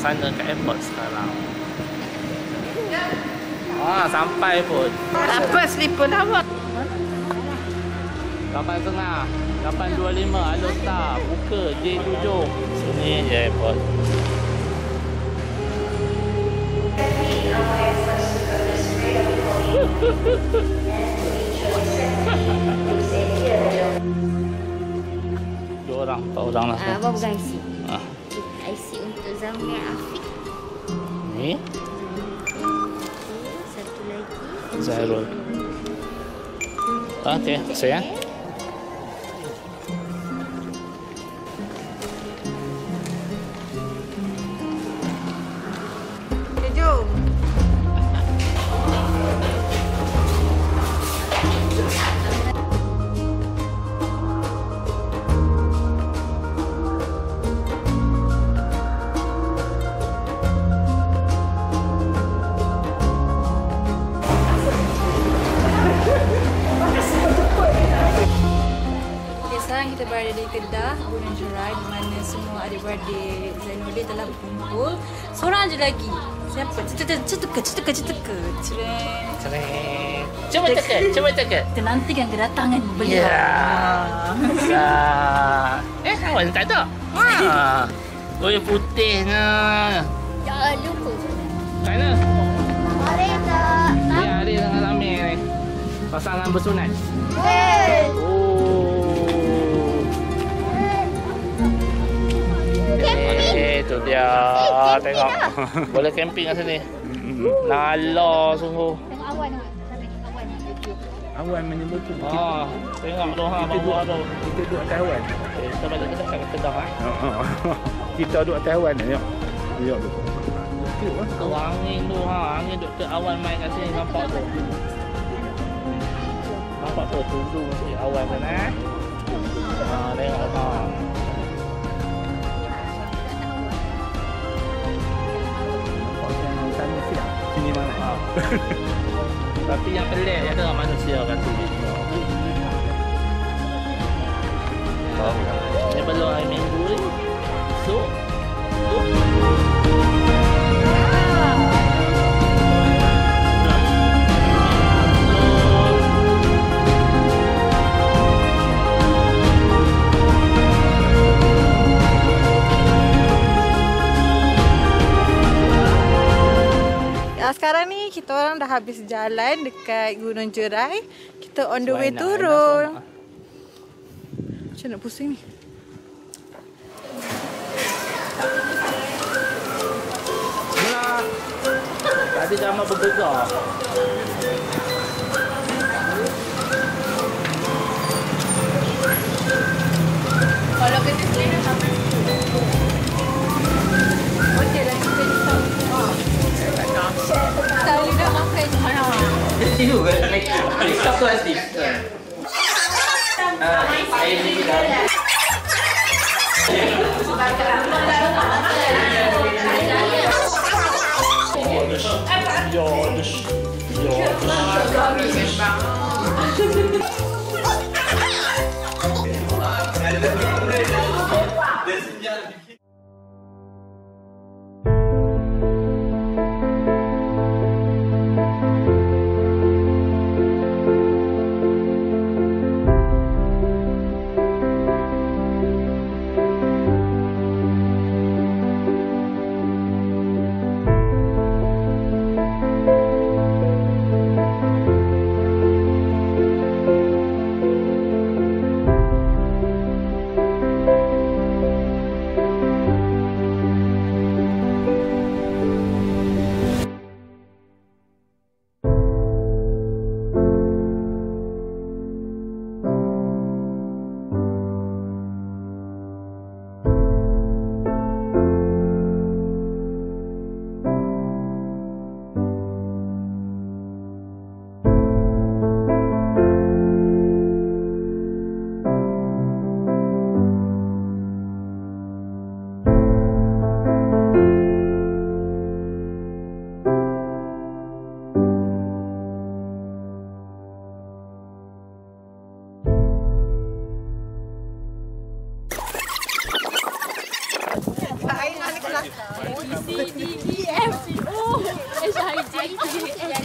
sana kat airport sekarang. Sampai pun. Apa slipper awak? 8.30, 8.25, Alota, buka J7. Sini je airport. Dua orang, 4 orang lah. Abang pegang IC. IC untuk Zamir Afiq. Ni Satu lagi. Zairul. Okey, sayang. Jom. Sekarang kita berada di Kedah, Gunung Jerai, di mana semua adik-beradik Zainuddin telah berkumpul. Seorang je lagi. Siapa? Ceteka. Cereng. Cuba teka. Kita nantikan kedatangan beliau. Ya. Kawan tak ada. Kuih putihnya. Jangan lupa. Kat mana? Ada Dia hari dengan Rami ni. Pasangan bersunat. Itu dia. Tengok. Boleh camping kat sini. Nala sungguh. Tengok awan tak? Awan. Awan menyebutkan Tengok tu bawah tu. kita duduk atas awan. Kita balik Kedah kat Kedah Kita duduk atas awan ni. Tengok tu. Angin tu angin duduk ke awan main kat sini nampak tu. Nampak tu zoom sikit awan sana. Tengok Sini mana? Tapi yang pelik ada manusia kat sini. Ini belum hari Minggu ni. So. Sekarang ni kita orang dah habis jalan dekat Gunung Jerai. Kita on the way turun. Macam nak pusing ni. Tadi gambar bergegar. Kalau kita selera sampai okey lah kita disam. Tahu dah makan mana. Jadi juga naik. Stop tu Steve. Air ni dah. C, D, E, F, G, O, H, I, J, K, L,